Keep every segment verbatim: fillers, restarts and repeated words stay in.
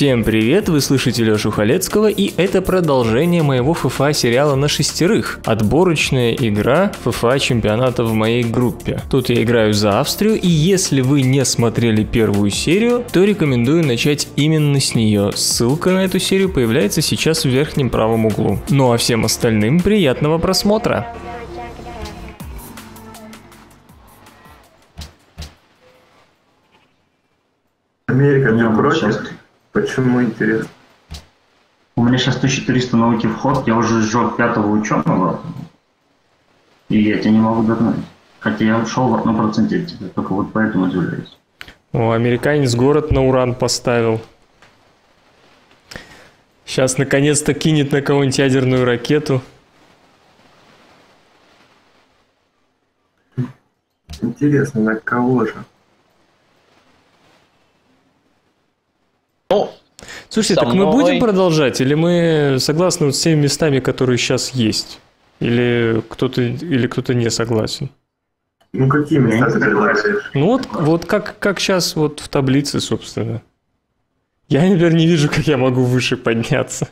Всем привет, вы слышите Лёшу Халецкого, и это продолжение моего эф эф а сериала на шестерых. Отборочная игра эф эф а чемпионата в моей группе. Тут я играю за Австрию, и если вы не смотрели первую серию, то рекомендую начать именно с нее. Ссылка на эту серию появляется сейчас в верхнем правом углу. Ну а всем остальным приятного просмотра! Америка не против? Почему, интересно? У меня сейчас тысяча триста науки вход, я уже сжег пятого ученого, и я тебя не могу догнать. Хотя я ушел в одном проценте от тебя, только вот поэтому удивляюсь. О, американец город на уран поставил. Сейчас наконец-то кинет на кого-нибудь ядерную ракету. Интересно, на кого же? Ну, Слушайте, так мы мной... будем продолжать, или мы согласны вот с теми местами, которые сейчас есть? Или кто-то, или кто-то не согласен? Ну, какие места ты предлагаешь? Ну вот, вот как, как сейчас вот в таблице, собственно. Я, например, не вижу, как я могу выше подняться.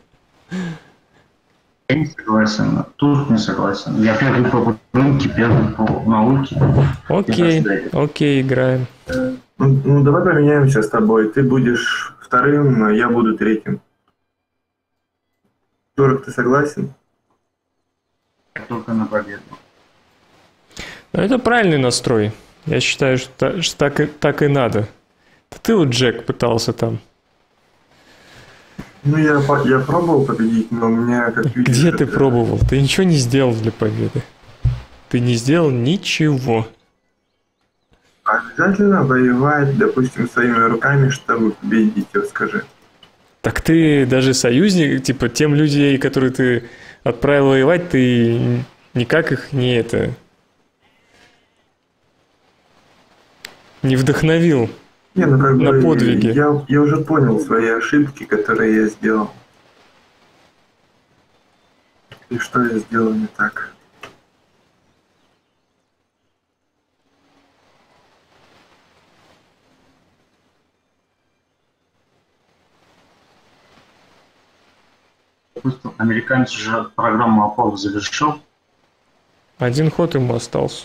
Я не согласен, тут не согласен. Я первый по рынке, первый по науке. Окей, окей, играем. Ну, ну, давай поменяемся с тобой. Ты будешь вторым, а я буду третьим. Турок, ты согласен? Только на победу. Ну, это правильный настрой. Я считаю, что, что так, и, так и надо. Ты вот, Джек, пытался там. Ну, я, я пробовал победить, но у меня, как видишь... Где это... ты пробовал? Ты ничего не сделал для победы. Ты не сделал ничего. Обязательно воевать, допустим, своими руками, чтобы победить его, скажи. Так ты даже союзник, типа, тем людей, которые ты отправил воевать, ты никак их не это... не вдохновил Не, ну, как на бы, подвиги. Я, я уже понял свои ошибки, которые я сделал. И что я сделал не так. Американец же программу Аполло завершил. Один ход ему остался.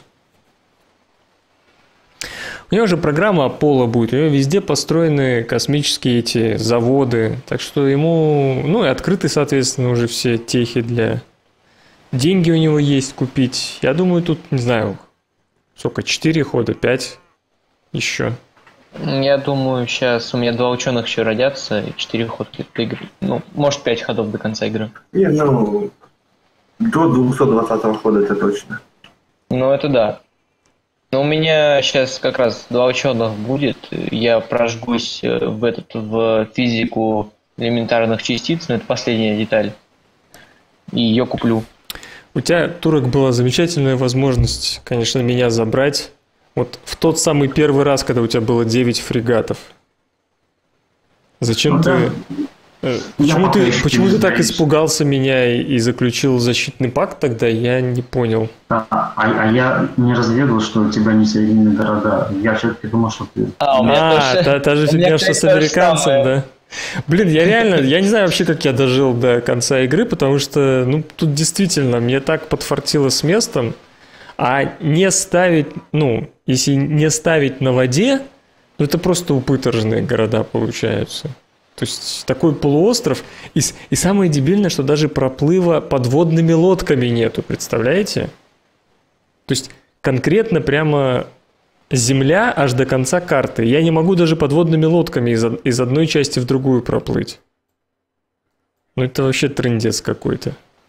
У него же программа Аполло будет, у него везде построены космические эти заводы, так что ему, ну и открыты, соответственно, уже все техи для... Деньги у него есть купить. Я думаю, тут, не знаю, сколько, четыре хода, пять еще. Я думаю, сейчас у меня два ученых еще родятся, и четыре ходки до игры. Ну, может, пять ходов до конца игры. Не, ну, до двухсот двадцатого хода это точно. Ну, это да. Но у меня сейчас как раз два ученых будет. Я прожгусь в этот в физику элементарных частиц, но это последняя деталь. И ее куплю. У тебя, Турок, была замечательная возможность, конечно, меня забрать. Вот в тот самый первый раз, когда у тебя было девять фрегатов. Зачем ну, ты... Да. Почему, ты, почему ты так испугался меня и, и заключил защитный пакт тогда, я не понял. А, а, а я не разведал, что у тебя не соединены города. Я все-таки думал, что ты... А, у меня а тоже... та, та же фигня, что с американцем, да? Блин, я реально, я не знаю вообще, как я дожил до конца игры, потому что, ну, тут действительно, мне так подфартило с местом, а не ставить, ну, если не ставить на воде, ну, это просто упыторженные города получаются. То есть такой полуостров, и, и самое дебильное, что даже проплыва подводными лодками нету, представляете? То есть конкретно прямо земля аж до конца карты. Я не могу даже подводными лодками из, из одной части в другую проплыть. Ну это вообще трындец какой-то.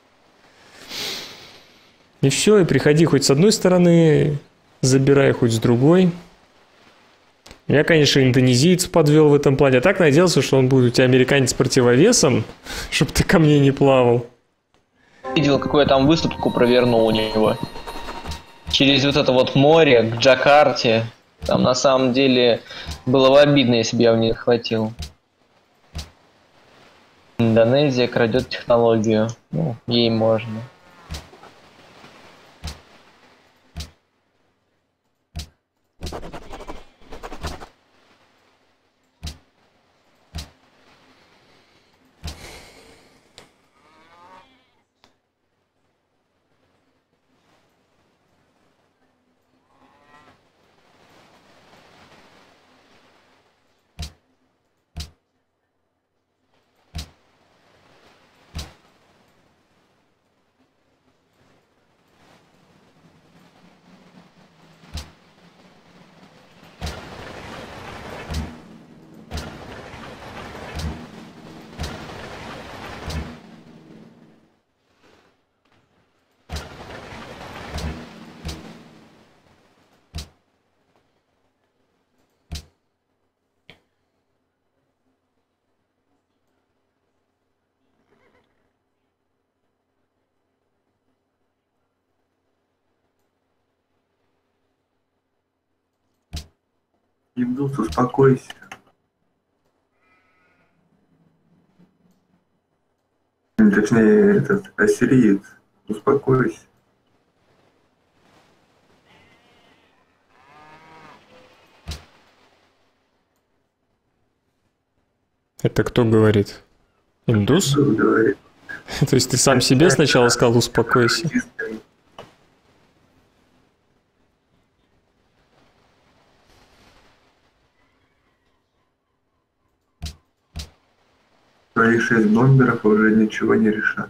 И все, и приходи хоть с одной стороны, забирай хоть с другой. Я, конечно, индонезиец подвел в этом плане. А так надеялся, что он будет у тебя американец противовесом, чтобы ты ко мне не плавал. Видел, какую я там высадку провернул у него. Через вот это вот море к Джакарте. Там на самом деле было бы обидно, если бы я в них хватил. Индонезия крадет технологию. Ну, ей можно. Индус, успокойся. Точнее, этот ассириец, успокойся. Это кто говорит? Индус? Кто говорит? То есть ты сам себе сначала сказал «успокойся»? Твои шесть бомберов уже ничего не решат.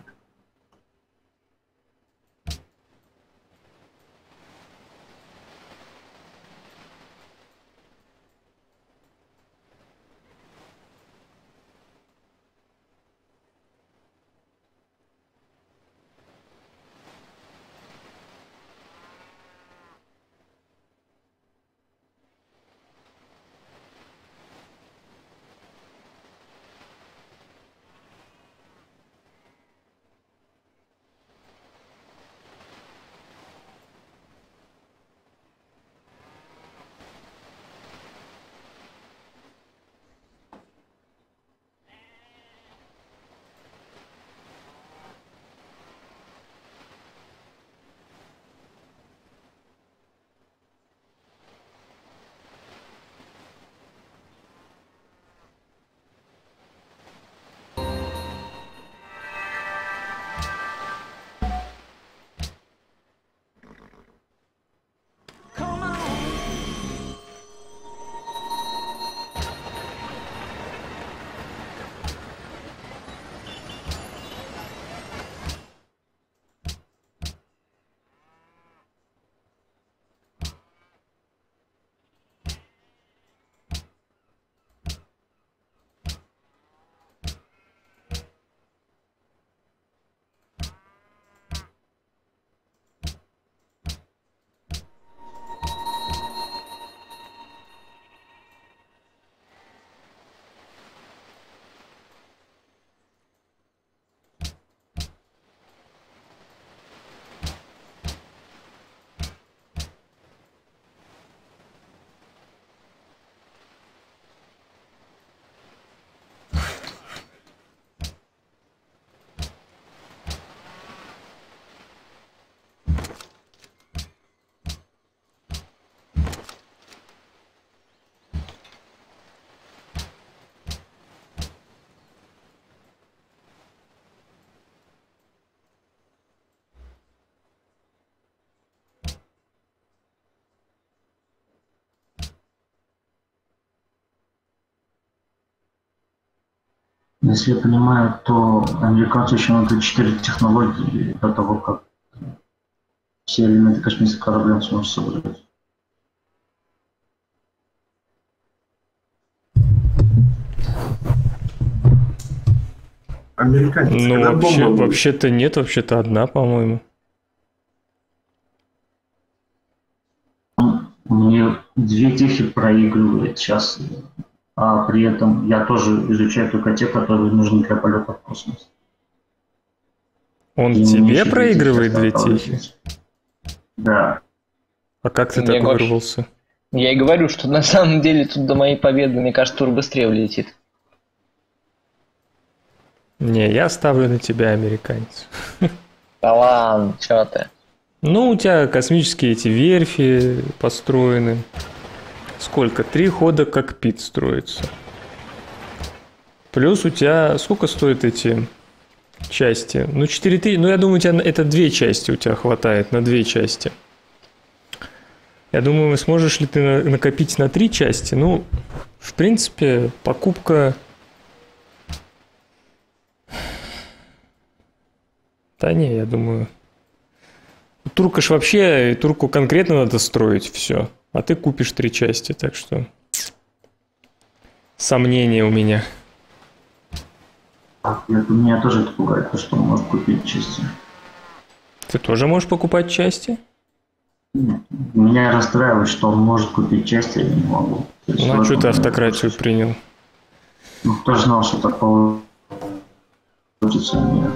Если я понимаю, то американцы еще надо четыре технологии до того, как все элементы космического корабля сможет собрать. Американец, Ну, когда вообще, бомба будет? вообще-то нет, вообще-то одна, по-моему. Мне две техи проигрывает сейчас, а при этом я тоже изучаю только те, которые нужны для полета в космос. Он И мне тебе еще проигрывает две техи техи? осталось. Да. А как ты Я так говорю- вырвался? Я и говорю, что на самом деле тут до моей победы, мне кажется, тур быстрее улетит. Не, я ставлю на тебя, американец. Да ладно, чё ты? Ну, у тебя космические эти верфи построены. Сколько? Три хода кокпит строится. Плюс у тебя... Сколько стоят эти части? Ну, четыре тысячи... Ну, я думаю, у тебя на- это две части у тебя хватает, на две части. Я думаю, сможешь ли ты на- накопить на три части? Ну, в принципе, покупка... Да не, я думаю... Турка ж вообще, турку конкретно надо строить, все. А ты купишь три части, так что... Сомнения у меня. Это меня тоже это пугает, то, что он может купить части. Ты тоже можешь покупать части? Нет. Меня расстраивает, что он может купить части, а я не могу. То есть Ну, а в что этом ты меня автократию просто- принял? Ну, кто ж знал, что так получится у меня.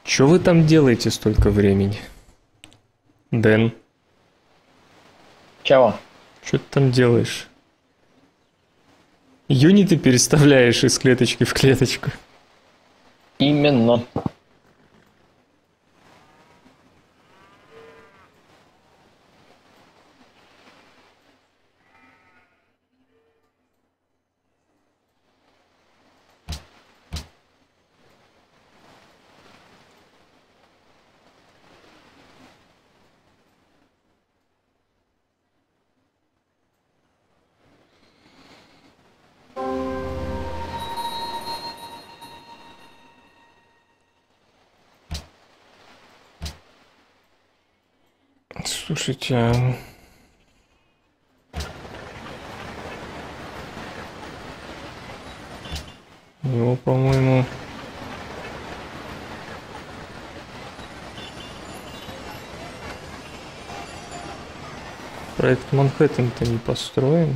Что вы там делаете столько времени? Дэн, Чего? что ты там делаешь? Юниты переставляешь из клеточки в клеточку. Именно. Слушайте, а... его, по-моему... Проект Манхэттен-то не построен.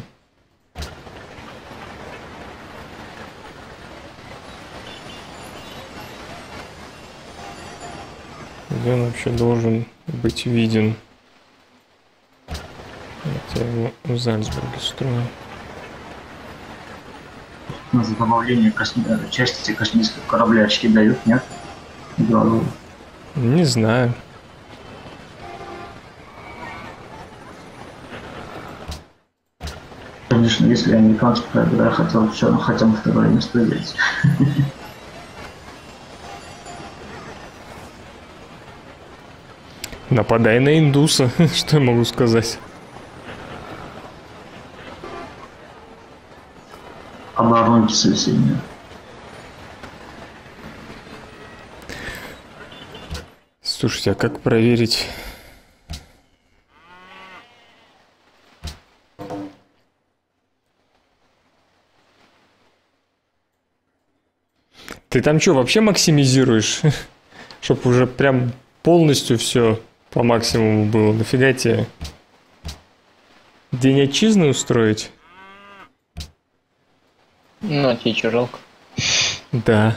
Где он вообще должен быть виден? Это его в Зальцбурге строю. За добавление косми- части космического корабля очки дают, нет? Да. Не знаю. Конечно, если американская игра хотел все равно хотя бы второе место взять. Нападай на индуса, что я могу сказать? Оборонки соседние. Слушайте, а как проверить? Ты там что, вообще максимизируешь? Чтоб уже прям полностью все по максимуму было. Нафига тебе День отчизны устроить? Ну, а тебе что, жалко? Да.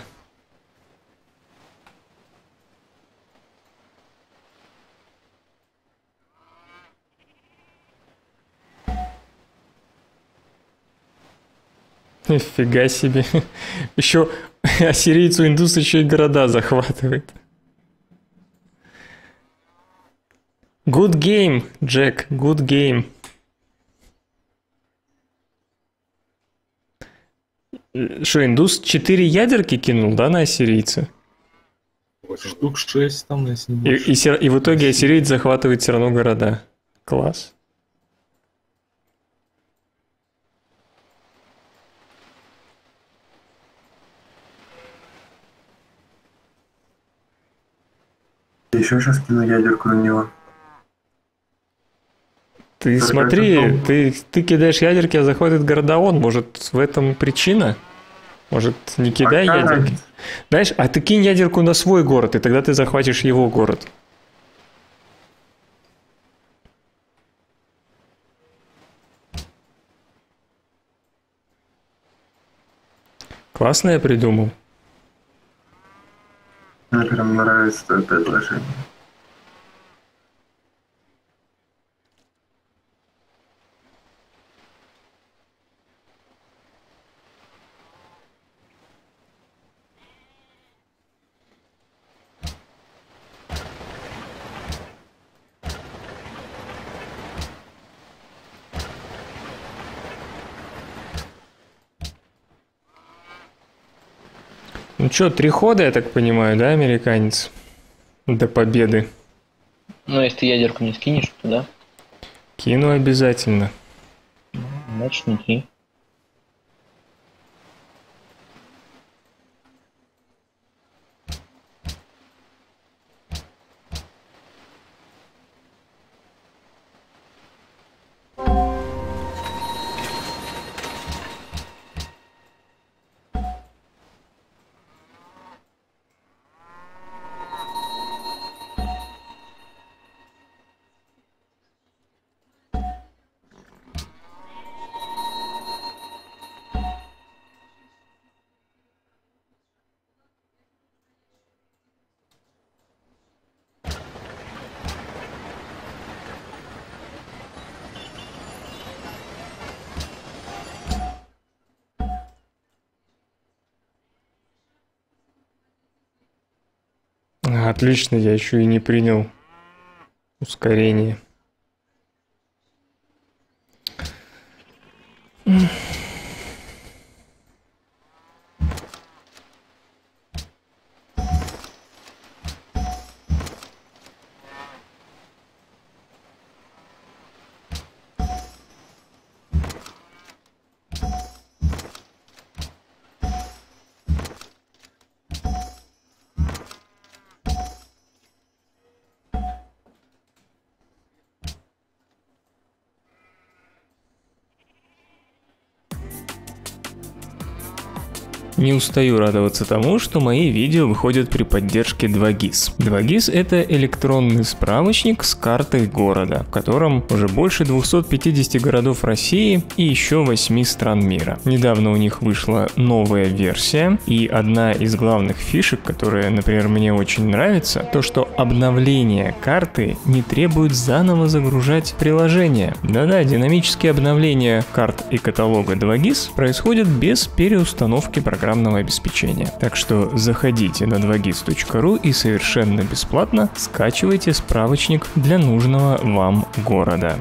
Нифига себе. Еще ассирийцу индус еще и города захватывает. Good game, Джек, good game. Что, индус четыре ядерки кинул, да, на ассирийца? Штук шесть там, если не И, больше. и, сер- и в итоге ассириец захватывает все равно города. Класс. Еще сейчас кину ядерку на него. Ты Только смотри, это ты, ты кидаешь ядерки, а захватывает города он. Может, в этом причина? Может, не кидай Пока- ядерки? Знаешь, а ты кинь ядерку на свой город, и тогда ты захватишь его город. Классно я придумал. Мне прям нравится твое предложение. Ну что, три хода, я так понимаю, да, американец? До победы. Ну, если ты ядерку не скинешь, то да. Кину обязательно. Значит, не ки. Отлично, я еще и не принял ускорение. Не устаю радоваться тому, что мои видео выходят при поддержке два гис. два гис — это электронный справочник с картой города, в котором уже больше двухсот пятидесяти городов России и еще восьми стран мира. Недавно у них вышла новая версия, и одна из главных фишек, которая, например, мне очень нравится, то, что обновление карты не требует заново загружать приложение. Да-да, динамические обновления карт и каталога два гис происходят без переустановки программы обеспечения. Так что заходите на два гис точка ру и совершенно бесплатно скачивайте справочник для нужного вам города.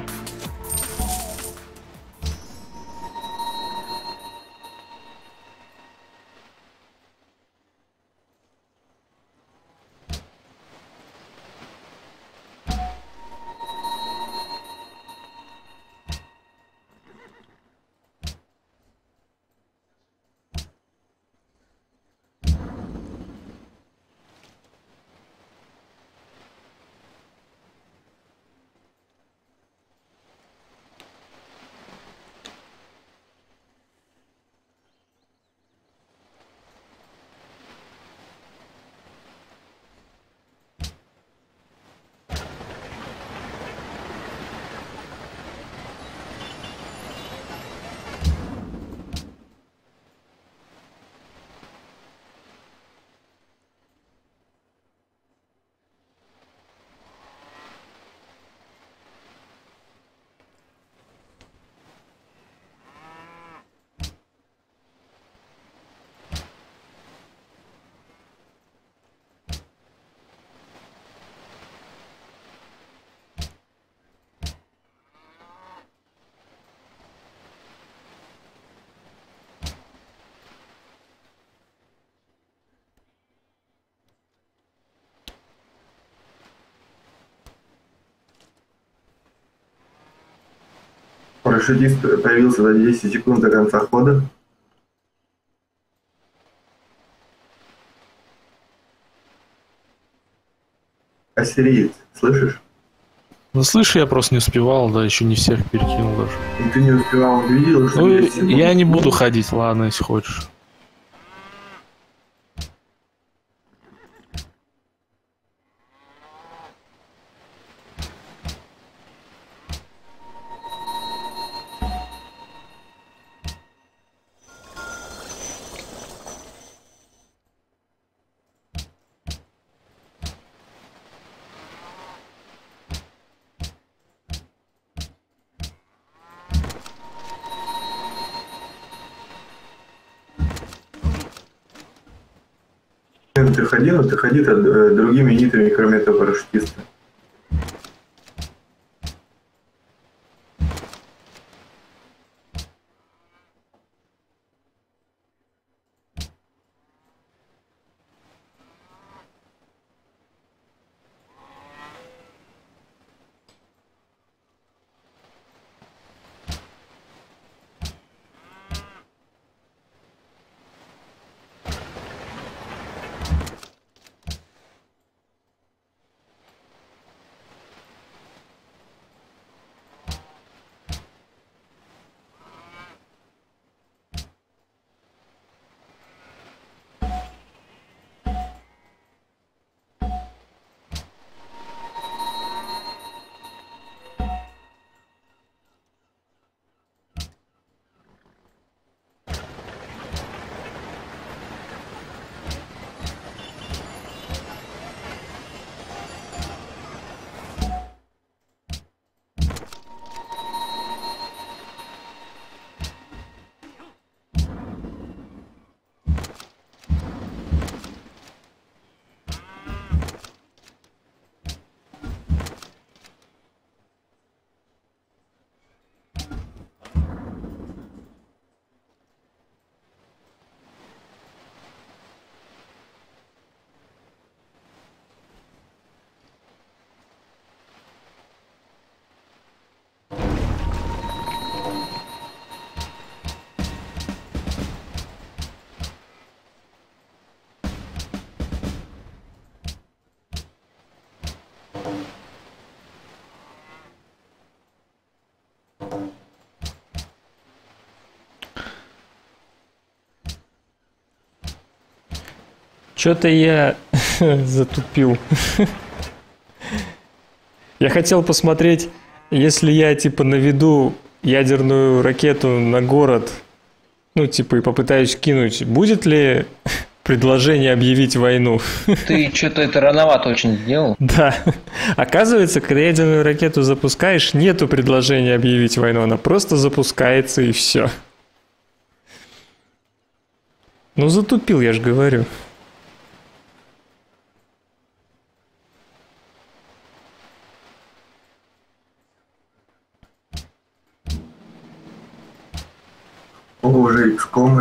Парашютист появился за десять секунд до конца хода. Ассириец, слышишь? Ну, слышь, я просто не успевал, да, еще не всех перекинул даже. Ну, ты не успевал, видел, что... Ну, я не буду ходить, ладно, если хочешь. Ты ходи, но ты ходи другими нитами, кроме этого парашютиста. Что-то я затупил. Я хотел посмотреть, если я типа наведу ядерную ракету на город, ну типа и попытаюсь кинуть, будет ли предложение объявить войну? Ты что-то это рановато очень сделал. Да. Оказывается, когда ядерную ракету запускаешь, нету предложения объявить войну, она просто запускается и все. Ну затупил, я же говорю. О, уже икс комы.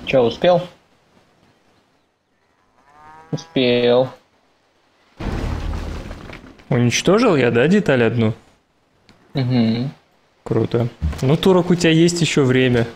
Че, успел? Успел. Уничтожил я, да, деталь одну? Угу. Круто. Ну, Турок, у тебя есть еще время.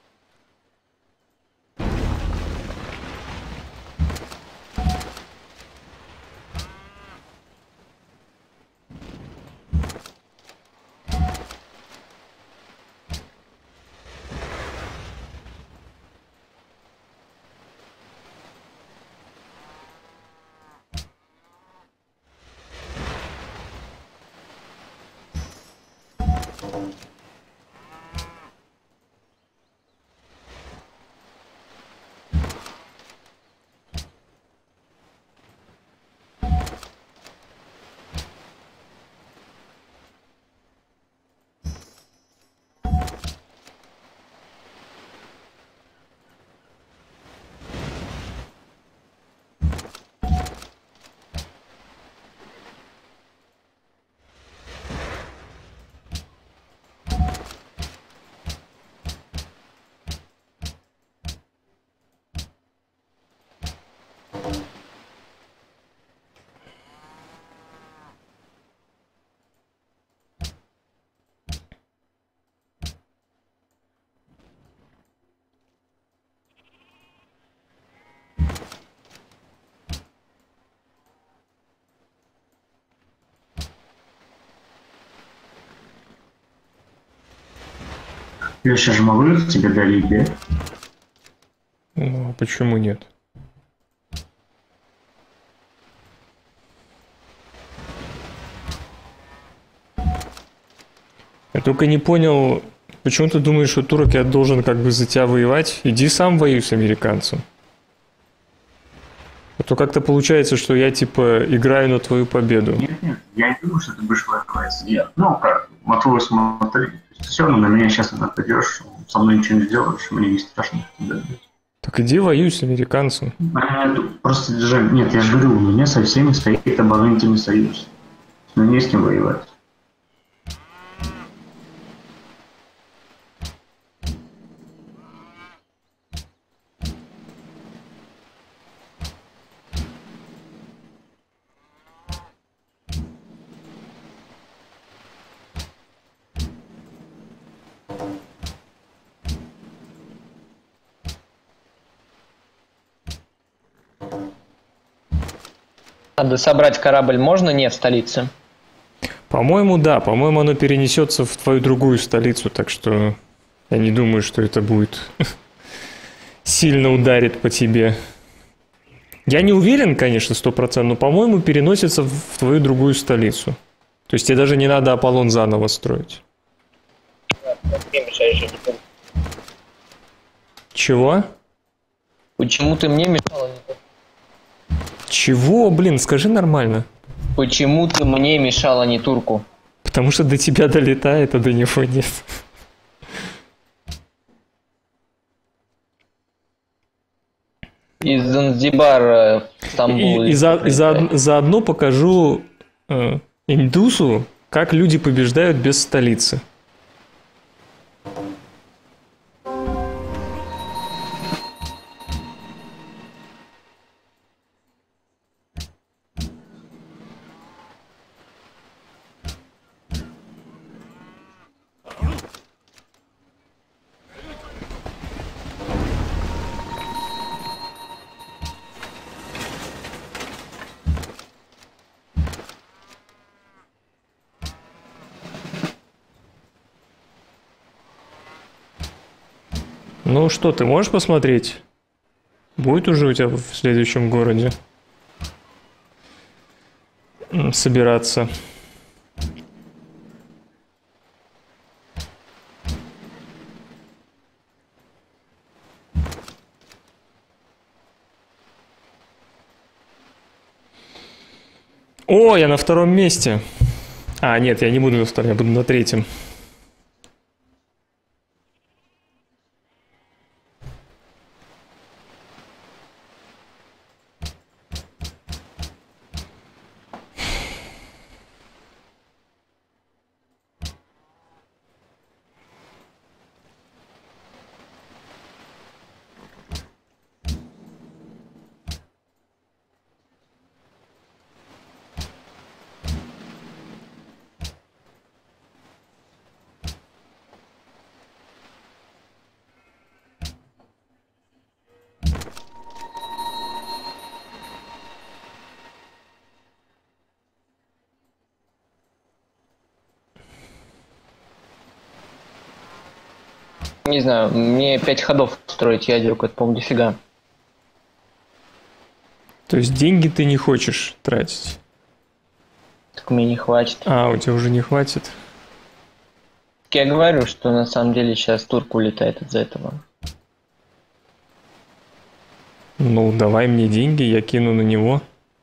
Я сейчас же могу их тебе дарить, да? Ну, а почему нет? Я только не понял, почему ты думаешь, что турок я должен как бы за тебя воевать? Иди сам воюй с американцем. А то как-то получается, что я типа играю на твою победу. Нет, нет, я не думаю, что ты будешь воевать. Я, ну как, мотаю смотри. Все равно на меня сейчас нападешь, со мной ничего не сделаешь, мне не страшно тебя бить. Так иди воюй с американцем. А, просто держи. Нет, я же говорю, у меня со всеми стоит оборонительный союз. Но не с кем воевать. Надо собрать корабль можно не в столице? По-моему, да. По-моему, оно перенесется в твою другую столицу, так что я не думаю, что это будет сильно ударит по тебе. Я не уверен, конечно, сто процентов, но, по-моему, переносится в твою другую столицу. То есть тебе даже не надо Аполлон заново строить. Чего? Почему ты мне мешала? Чего, блин, скажи нормально. Почему ты мне мешала, не турку? Потому что до тебя долетает, а до него нет. Из Занзибара в Стамбул. И, и, за, и за, заодно покажу э, индусу, как люди побеждают без столицы. Ну что, ты можешь посмотреть? Будет уже у тебя в следующем городе собираться? О, я на втором месте. А, нет, я не буду на втором, я буду на третьем. Не знаю, мне пять ходов строить ядерку, это, по-моему, дофига. То есть деньги ты не хочешь тратить? Так мне не хватит. А, у тебя уже не хватит? Так я говорю, что на самом деле сейчас турк улетает из-за этого. Ну, давай мне деньги, я кину на него.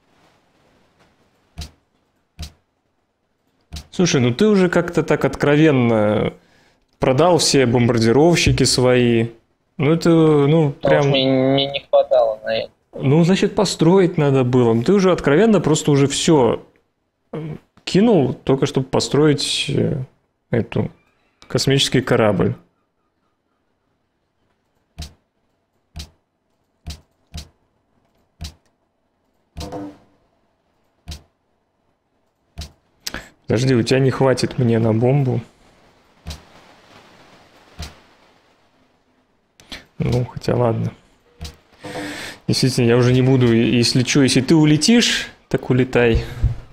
Слушай, ну ты уже как-то так откровенно продал все бомбардировщики свои. Ну это, ну, Потому прям... что мне, мне не хватало на это. Ну, значит, построить надо было. Ну, ты уже откровенно просто уже все кинул, только чтобы построить э, эту космический корабль. Подожди, у тебя не хватит мне на бомбу. Ну, хотя ладно. Действительно, я уже не буду, если что, если ты улетишь, так улетай.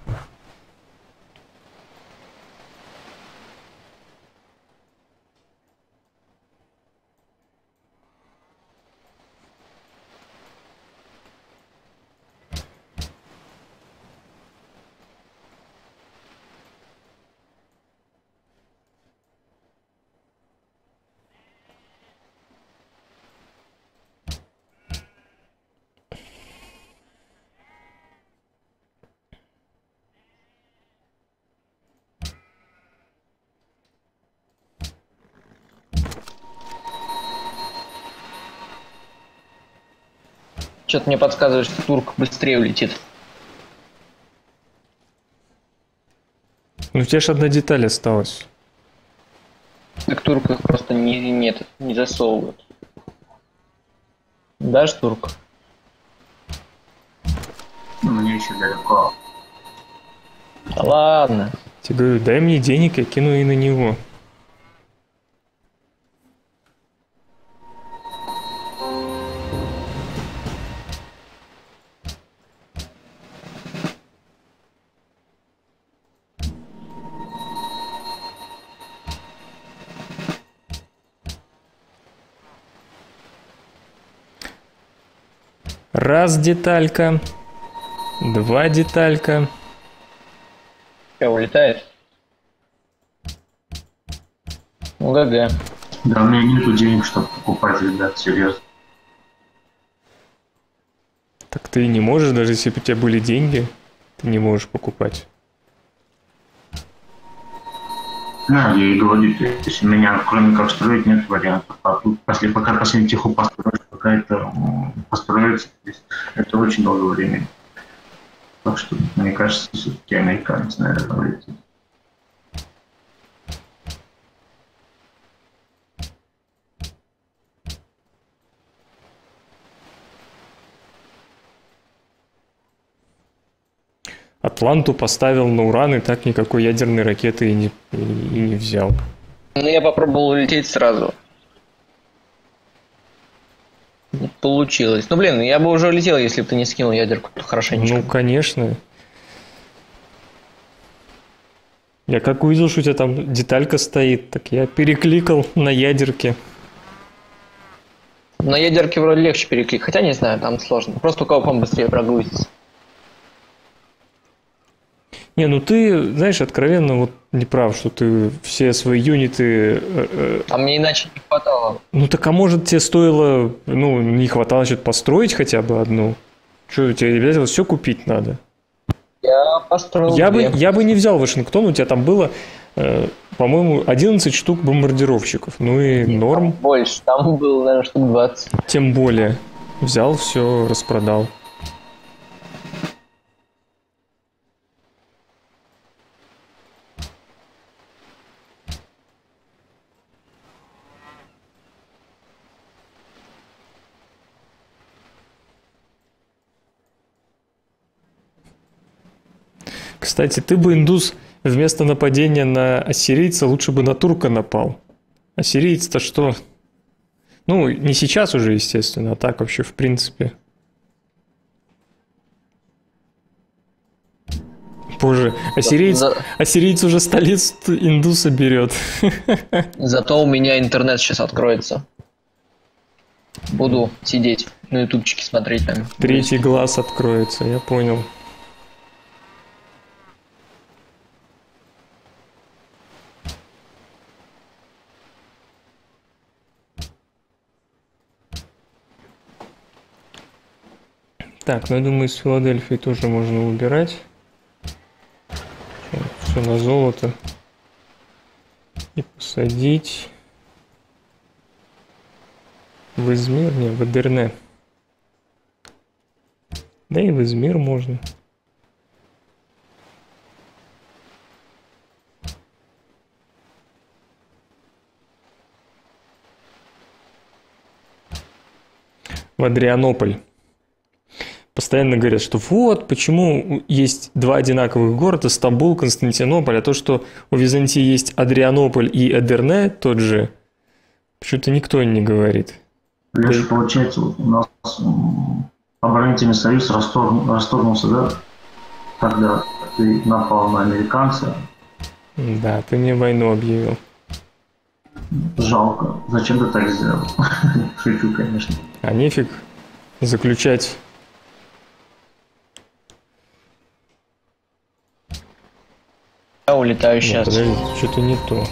Что-то мне подсказывает, что турк быстрее улетит. Ну, у тебя же одна деталь осталась. Так турк их просто не, нет, не засовывают. Дашь турк? Ну, мне еще далеко. Да ладно. Тебе говорю, дай мне денег, я кину и на него. Раз деталька, два деталька. Что, улетает? Ну, ГГ. Да, у меня нету денег, чтобы покупать, ребят, серьезно. Так ты не можешь, даже если бы у тебя были деньги, ты не можешь покупать. Да, я и говорю, то есть у меня, кроме как строить, нет вариантов. А тут, после, пока последнюю тихо построишь, пока это м, построится, то есть это очень долгое время. Так что, мне кажется, все-таки американец, наверное, улетит. Атланту поставил на уран и так никакой ядерной ракеты и не, и, и не взял. Ну, я попробовал улететь сразу. Не получилось. Ну, блин, я бы уже улетел, если бы ты не скинул ядерку хорошенечко. Ну, конечно. Я как увидел, что у тебя там деталька стоит, так я перекликал на ядерке. На ядерке вроде легче переклик, хотя не знаю, там сложно. Просто у кого пом быстрее прогрузится. Не, ну ты, знаешь, откровенно вот не прав, что ты все свои юниты... э, э, А мне иначе не хватало. Ну так а может тебе стоило, ну не хватало что-то построить хотя бы одну? Что, тебе обязательно все купить надо? Я построил Я бы, две. я бы не взял Вашингтон, у тебя там было, э, по-моему, одиннадцать штук бомбардировщиков. Ну и Нет, норм, там больше, там было, наверное, штук двадцать. тем более. Взял, все, распродал. Кстати, ты бы, индус, вместо нападения на ассирийца лучше бы на турка напал. Ассирийц-то что? Ну, не сейчас уже, естественно, а так вообще в принципе. Боже, ассириец, За- ассириец уже столицу индуса берет. Зато у меня интернет сейчас откроется. Буду сидеть на ютубчике смотреть там. Третий глаз откроется, я понял. Так, ну я думаю, из Филадельфии тоже можно убирать. Все на золото. И посадить в Измир, не, в Эдерне. Да и в Измир можно. В Адрианополь. Постоянно говорят, что вот почему есть два одинаковых города, Стамбул, Константинополь, а то, что у Византии есть Адрианополь и Эдерне, тот же, почему-то никто не говорит. Леша, получается, вот у нас м, оборонительный союз расторг- расторгнулся, да? Когда ты напал на американца. Да, ты мне войну объявил. Жалко. Зачем ты так сделал? Шучу, конечно. А нефиг заключать. Я улетаю Нет, сейчас. подожди, что-то не то.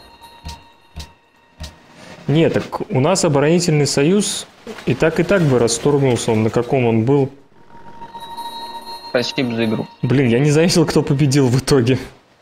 Нет, так у нас оборонительный союз и так и так бы расторгнулся, он на каком он был. Спасибо за игру. Блин, я не заметил, кто победил в итоге.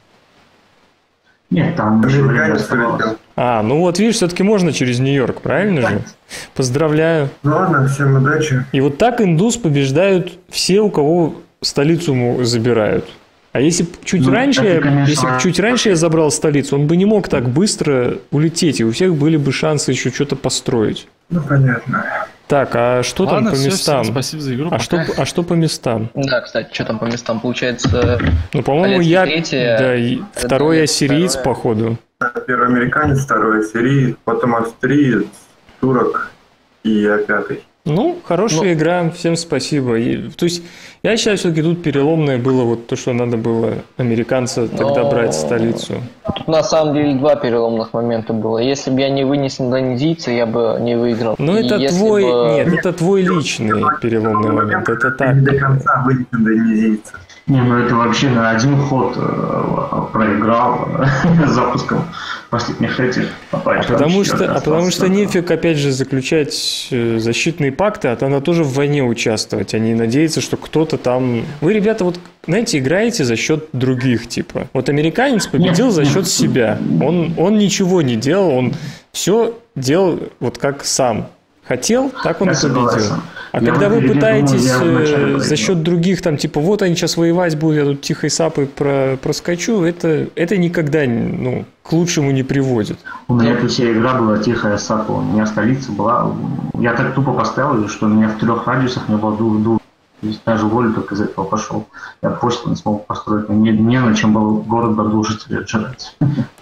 Нет, там еще время Американец оставалось. полетел. А, ну вот видишь, все-таки можно через Нью-Йорк, правильно же? Поздравляю. Ну ладно, всем удачи. И вот так индус побеждают все, у кого столицу ему забирают. А если б чуть Ну, раньше, это, я- конечно, если б чуть раньше я забрал столицу, он бы не мог так быстро улететь, и у всех были бы шансы еще что-то построить. Ну понятно. Так, а что Ладно, там по всё, местам? всем спасибо за игру. А что, пока. а что по местам? Да, кстати, что там по местам? Получается, Ну, по-моему, Полецкий я... третье, да, и второй Донецк ассириец, второе. походу. Первый американец, второй сирий, потом австриец, турок и я пятый. Ну, хорошая игра, всем спасибо. И, то есть, я считаю, все-таки тут переломное было вот то, что надо было американца тогда Но- брать столицу. тут на самом деле два переломных момента было. Если бы я не вынес индонезийца, я бы не выиграл. Ну, И это если твой... бы- Нет, это твой личный переломный момент. Это так. Не до конца выйдет индонезийца. Не, ну это вообще на один ход э, проиграл э, запуском последних этих. А потому что, а потому что не нефиг, опять же, заключать э, защитные пакты, а то надо тоже в войне участвовать, а не надеяться, что кто-то там... Вы, ребята, вот, знаете, играете за счет других, типа. Вот американец победил Нет, за нет. счет себя. Он, он ничего не делал, он все делал вот как сам хотел, так он Я и победил. согласен. А Я когда вот вы перед этим, пытаетесь я вначале э, проиграл. за счет других, там, типа, вот они сейчас воевать будут, я тут тихой сапой про, проскочу, это, это никогда ну, к лучшему не приводит. У меня эта вся игра была тихая сапа. У меня столица была... Я так тупо поставил, что у меня в трех радиусах не было двух двух. То есть даже волю только из этого пошел. Я просто не смог построить. Мне не на чем был город продолжить отжирать.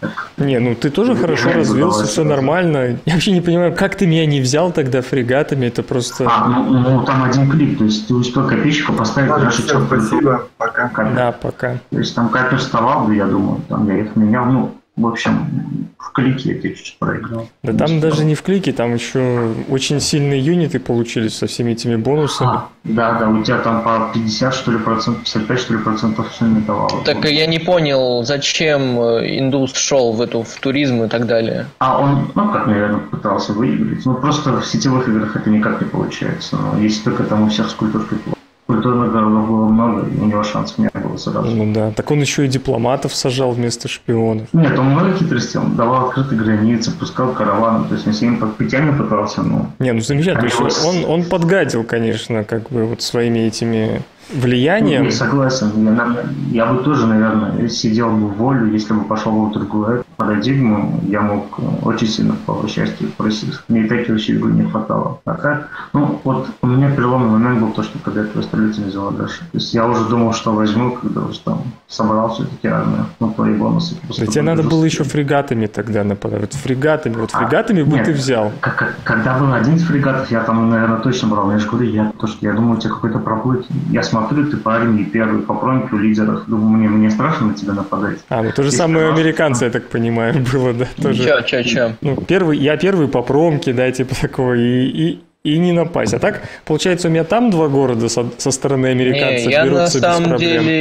Не, ну ты тоже Я хорошо не развился, задавайся, все да. нормально. Я вообще не понимаю, как ты меня не взял тогда фрегатами, это просто... А, ну, ну, там один клик, то есть ты успел копейщика поставить Ладно, раньше, всем чем спасибо, пока. капер. Да, пока. То есть там капер вставал, да, я думаю, там я их менял, ну, в общем, в клике я чуть-чуть проиграл. Да там даже не в клике, там еще очень сильные юниты получились со всеми этими бонусами. А, да, да, у тебя там по пятьдесят, что ли, процентов, пятьдесят пять, что ли, процентов все не давало. Так я не понял, зачем э, индус шел в эту в туризм и так далее. А он, ну, как, наверное, пытался выиграть. Ну, просто в сетевых играх это никак не получается. Но если только там у всех с культуркой плохо. Культурных городов было много, и у него шансов не было сразу. Ну да, так он еще и дипломатов сажал вместо шпионов. Нет, он много хитростей, он давал открытые границы, пускал караваны, то есть он всеми под путями пытался, ну... Не, ну замечательно, Они то есть его- он, он подгадил, конечно, как бы вот своими этими Ну, влиянием. я согласен, я, на- я бы тоже, наверное, сидел бы в волю, если бы пошел бы в другую. парадигму, я мог очень сильно по счастью просить. Мне и таких усилий не хватало. А так, ну, вот у меня переломный момент был то, что когда я твою столицу не взяла дальше. То есть я уже думал, что возьму, когда уже там собрал все-таки армию, ну, твои бонусы. Да тебе надо было еще фрегатами тогда нападать. Вот фрегатами, вот фрегатами а, бы нет, ты взял. Как, когда был один из фрегатов, я там, наверное, точно брал. Я же говорю, я, то, что я думаю, у тебя какой-то проплыть. Я смотрю, ты по армии первый, по промке у лидеров. Думаю, мне, мне страшно на тебя нападать. А, ну то же самое у американцев, я так понимаю, было, да? Тоже. Че, че, че? Ну, первый, я первый по промке, да, типа такого, и, и, и не напасть. А так, получается, у меня там два города со, со стороны американцев не, я берутся без проблем. Я на самом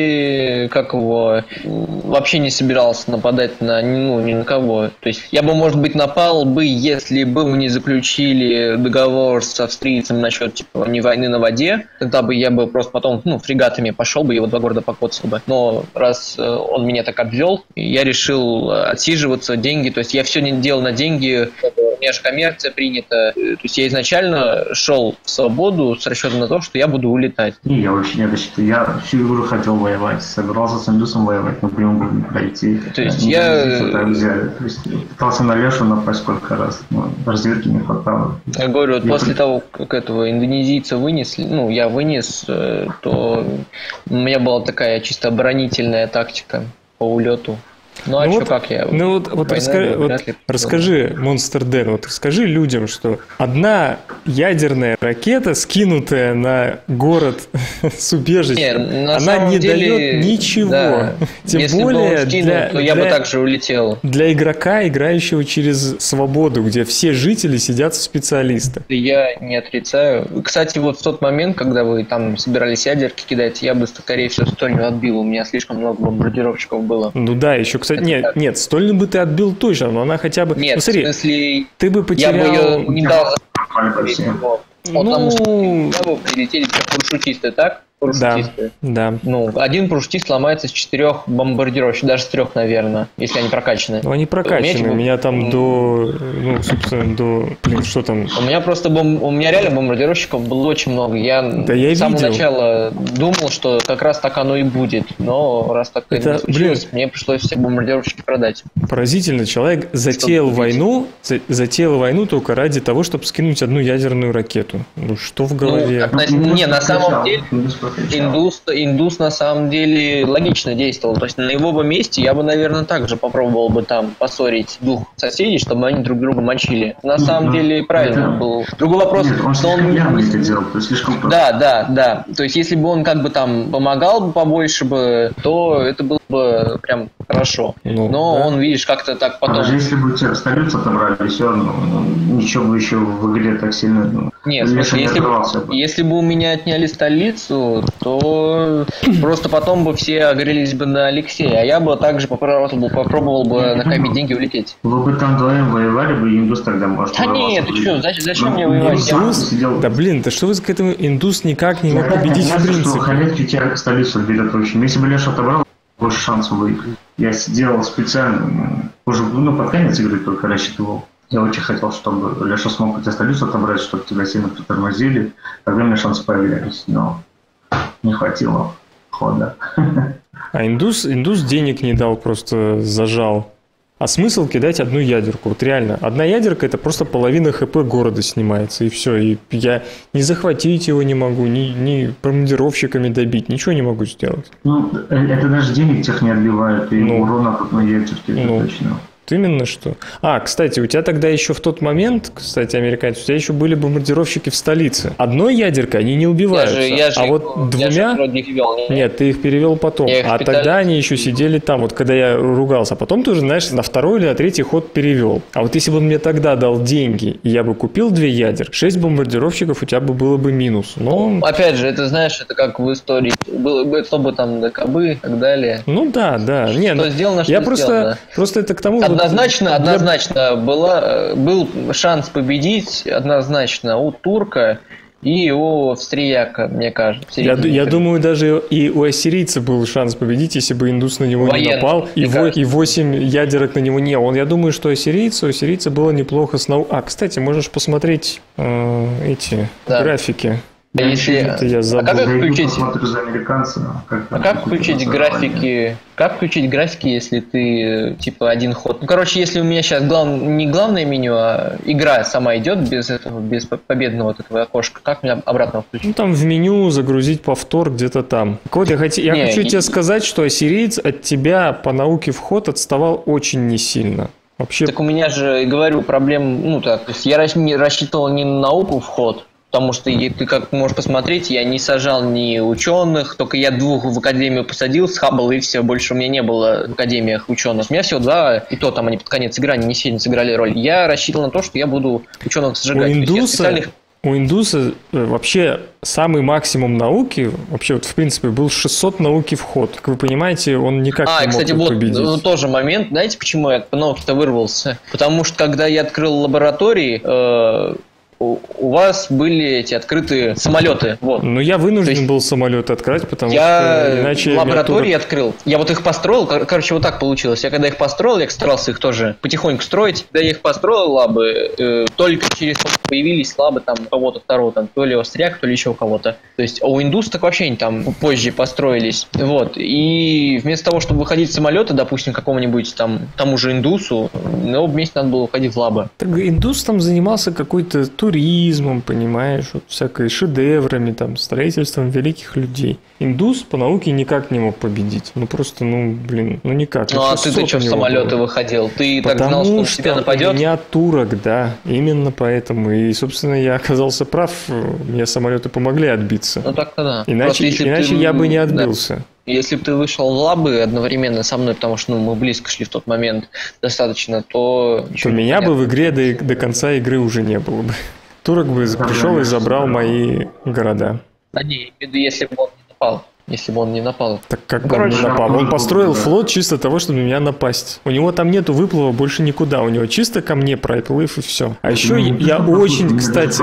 деле, как его, вообще не собирался нападать на, ну, ни на кого. То есть я бы, может быть, напал бы, если бы мы не заключили договор с австрийцем насчет, типа, не войны на воде. Тогда бы я бы просто потом, ну, фрегатами пошел бы, его два города покоцал бы. Но раз он меня так обвел, я решил отсиживаться, деньги. То есть я все не делал на деньги, у меня же коммерция принята. То есть я изначально шел в свободу с расчетом на то, что я буду улетать. Не, я вообще не рассчитывал. Я всю игру хотел воевать. Собирался с индусом воевать, но прям бы не пройти. То есть я... Так взяли. То есть пытался на Лешу напасть сколько раз. Но разведки не хватало. Я говорю, вот я после при... того, как этого индонезийца вынесли, ну, я вынес, то у меня была такая чисто оборонительная тактика по улету. Ну, а ну что, вот, как я? Ну, вот, вот, раска... вот расскажи, Monster Дэн, вот расскажи людям, что одна ядерная ракета, скинутая на город с убежищем, она не деле, дает ничего. Да. Тем Если более, бы он скинул, для, то я для, бы также улетел. Для игрока, играющего через свободу, где все жители сидят в специалистах. Я не отрицаю. Кстати, вот в тот момент, когда вы там собирались ядерки кидать, я бы, скорее всего, стольню отбил. У меня слишком много бомбардировщиков было. Ну да, еще, кстати, нет, так. нет, стольную бы ты отбил точно, но она хотя бы... Нет, ну, смотри, в смысле, ты бы потерял... я бы ее не дал... Ну... Потому что вы прилетели как парашютисты, так? Парашютисты. Да, да. Ну, один парашютист ломается с четырех бомбардировщиков, даже с трех, наверное, если они прокачаны. Ну, они прокачаны. У меня там до, ну, собственно, до, блин, что там? У меня просто, бом... у меня реально бомбардировщиков было очень много. Я, да я с самого видел. начала думал, что как раз так оно и будет. Но раз так это, не случилось, блин, мне пришлось все бомбардировщики продать. Поразительно. Человек затеял войну, за... затеял войну только ради того, чтобы скинуть одну ядерную ракету. Ну, что в голове? Ну, ну, не, на самом деле... Индус, индус на самом деле логично действовал. То есть на его бы месте я бы, наверное, также попробовал бы там поссорить двух соседей, чтобы они друг друга мочили. На mm-hmm. самом деле правильно это... был. Другой вопрос, Нет, он что он... это делал, то есть слишком просто. Да, да, да. То есть если бы он как бы там помогал бы побольше бы, то это было бы прям хорошо. Ну, но да. Он, видишь, как-то так потом... Даже если бы тебя столицу отобрали, все равно ну, ничего бы еще в игре так сильно... Ну, Нет, слушай, если, бы, если бы у меня отняли столицу, то просто потом бы все огрелись бы на Алексея, а я бы также попробовал, попробовал бы накопить деньги и улететь. Вы бы там вдвоем воевали бы, индус тогда может. Да нет, ты что, зачем, зачем мне воевать? Индус? Да блин, да что вы к этому, индус никак не мог победить в принципе. Халетки тебя столицу берет очень. Если бы Леша отобрал, больше шансов выиграть. Я сидел специально, уже ну, под конец игры только рассчитывал. Я очень хотел, чтобы Леша смог тебя столицу отобрать, чтобы тебя сильно притормозили, тогда у меня шансы появлялись, но не хватило хода. А индус, индус денег не дал, просто зажал. А смысл кидать одну ядерку? Вот реально, одна ядерка это просто половина хп города снимается, и все. И я не захватить его не могу, ни, ни бомбардировщиками добить, ничего не могу сделать. Ну, это даже денег тех не отбивает, и ну, урона от одной ядерки, это ну, точно. Именно что. А, кстати, у тебя тогда еще в тот момент, кстати, американцы, у тебя еще были бомбардировщики в столице. Одной ядеркой они не убиваются. Я же, я же а их, вот двумя... Я же их вел, не... Нет, ты их перевел потом. А тогда они еще сидели там, вот когда я ругался. А потом ты уже, знаешь, на второй или на третий ход перевел. А вот если бы он мне тогда дал деньги, и я бы купил две ядер, шесть бомбардировщиков у тебя бы было бы минус. Но... Опять же, это, знаешь, это как в истории. Было бы, что бы там, ДКБ и так далее. Ну да, да. Не, что ну, сделано, что я сделано. Просто, просто это к тому... Однозначно, вот, однозначно была, был шанс победить однозначно у турка и у австрияка, мне кажется. Я, я думаю, даже и у ассирийца был шанс победить, если бы индус на него Военный, не напал, и, во, и восемь ядерок на него не. Он, я думаю, что ассирийцу, у ассирийца было неплохо с нау... А, кстати, можешь посмотреть э, эти да. графики. А, если... я а как включить? За американцев, как а как включить графики? Как включить графики, если ты типа один ход? Ну, короче, если у меня сейчас глав... не главное меню, а игра сама идет без этого, без победного вот этого окошка, как мне обратно включить? Ну там в меню загрузить повтор где-то там. Кот, я, хот... я не, хочу не... тебе сказать, что ассириец от тебя по науке в ход отставал очень не сильно. Вообще... Так у меня же, говорю, проблем, ну так, то есть я рассчитывал не на науку в ход, потому что ты, как можешь посмотреть, я не сажал ни ученых, только я двух в академию посадил с Хаббл, и все, больше у меня не было в академиях ученых. У меня всего два, и то там они под конец игры не сильно сыграли роль. Я рассчитывал на то, что я буду ученых сжигать. У индуса, специальных... у индуса вообще самый максимум науки, вообще вот в принципе, был шестьсот науки в ход. Как вы понимаете, он никак а, не кстати, мог вот, победить. Ну, тоже момент, знаете, почему я по науке-то вырвался? Потому что когда я открыл лаборатории, э у вас были эти открытые самолеты. Вот. Ну, я вынужден есть, был самолеты открыть, потому я что иначе... Я лаборатории турок... открыл. Я вот их построил. Кор- короче, вот так получилось. Я когда их построил, я старался их тоже потихоньку строить. Когда я их построил, лабы, э, только через появились лабы там у кого-то второго, там, то ли Остряк, то ли еще у кого-то. То есть, а у индусов так вообще они там позже построились. Вот. И вместо того, чтобы выходить в самолеты, допустим, какому-нибудь там, тому же индусу, ну, вместе надо было уходить в лабы. Так индус там занимался какой-то туризмом, понимаешь, вот всякой шедеврами, там, строительством великих людей. Индус по науке никак не мог победить. Ну просто, ну, блин, ну никак. Ну а ты-то что в самолеты было. Выходил? Ты Потому так знал, что он в тебя нападет? У меня турок, да, именно поэтому. И, собственно, я оказался прав, мне самолеты помогли отбиться. Ну так-то да. Иначе, иначе ты... я бы не отбился. Да. Если бы ты вышел в лабы одновременно со мной, потому что ну, мы близко шли в тот момент достаточно, то... То меня бы в игре до, до конца игры уже не было бы. Турок бы пришел и забрал мои города. Да не, если бы он не напал. Если бы он не напал. Так как бы он не напал? Он построил флот чисто для того, чтобы на меня напасть. У него там нету выплыва больше никуда. У него чисто ко мне проплыв и все. А еще ну, я очень, кстати...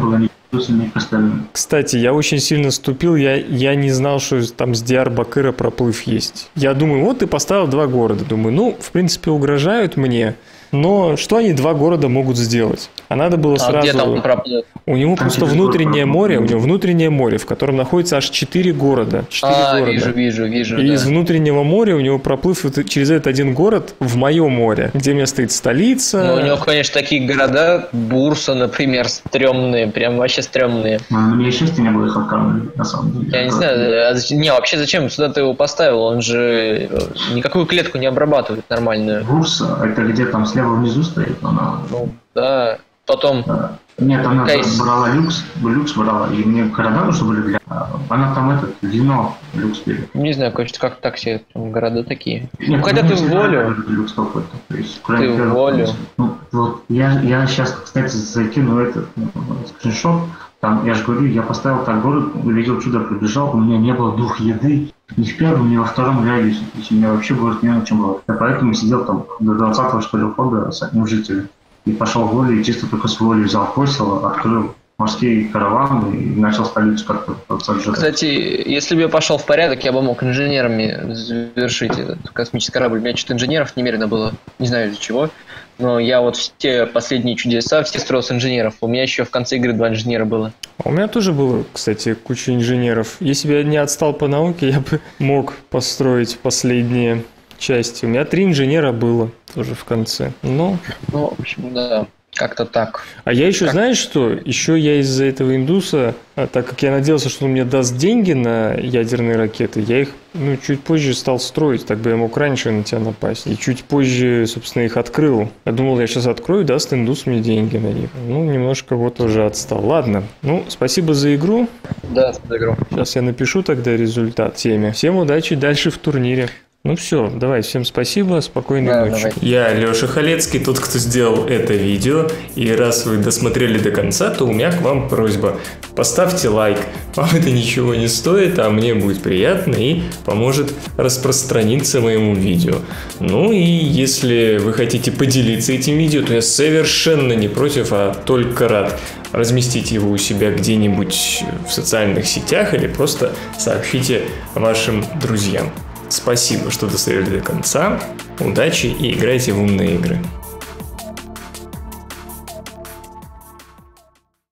Кстати, я очень сильно ступил, я, я не знал, что там с Диарбакыра проплыв есть. Я думаю, вот ты поставил два города. Думаю, ну, в принципе, угрожают мне. Но что они два города могут сделать? А надо было а сразу... Где там проплыв? У него просто внутреннее море, у него внутреннее море, в котором находится аж четыре города. четыре а, города. вижу, вижу, вижу. И да. из внутреннего моря у него проплыв через этот один город в мое море, где у меня стоит столица. Ну, у него, конечно, такие города, Бурса, например, стрёмные, прям вообще стрёмные. У меня счастья не было их открывать, на самом деле. Я не знаю, а, не, вообще зачем сюда ты его поставил? Он же никакую клетку не обрабатывает нормальную. Бурса, это где там слева внизу стоит, она... Ну, да. Потом... Да. Нет, она Кейс. брала люкс, люкс брала, и мне города нужны были для... Она там этот, вино люкс берет. Не знаю, кажется, как так все города такие. Нет, ну, хотя ты в волю. Люкс какой-то. То есть, ты в волю. Ну, вот, я, я сейчас, кстати, закину этот ну, скриншот. Там, я же говорю, я поставил так город, увидел чудо, прибежал, у меня не было дух еды. Ни в первом, ни во втором радиусе. То есть у меня вообще город не на чем было. Я поэтому сидел там до двадцатого, что ли, года с одним жителем. И пошел в волю, и чисто только с волей взял посел, открыл морские караваны и начал столицу как-то подсаживать. Кстати, если бы я пошел в порядок, я бы мог инженерами завершить этот космический корабль. У меня что-то инженеров немерено было, не знаю из-за чего. Но я вот все последние чудеса, все строил с инженеров. У меня еще в конце игры два инженера было. У меня тоже было, кстати, куча инженеров. Если бы я не отстал по науке, я бы мог построить последние части. У меня три инженера было тоже в конце. Но... Ну, в общем, да. Как-то так. А я еще, как... знаешь что? Еще я из-за этого индуса, а, так как я надеялся, что он мне даст деньги на ядерные ракеты, я их ну, чуть позже стал строить, так бы я мог раньше на тебя напасть. И чуть позже, собственно, их открыл. Я думал, я сейчас открою, даст индус мне деньги на них. Ну, немножко вот уже отстал. Ладно. Ну, спасибо за игру. Да, за игру. Сейчас я напишу тогда результат теме. Всем удачи дальше в турнире. Ну все, давай, всем спасибо, спокойной да, ночи. Давай. Я Леша Халецкий, тот, кто сделал это видео. И раз вы досмотрели до конца, то у меня к вам просьба. Поставьте лайк, вам это ничего не стоит, а мне будет приятно и поможет распространиться моему видео. Ну и если вы хотите поделиться этим видео, то я совершенно не против, а только рад. Разместите его у себя где-нибудь в социальных сетях или просто сообщите вашим друзьям. Спасибо, что досмотрели до конца. Удачи и играйте в умные игры.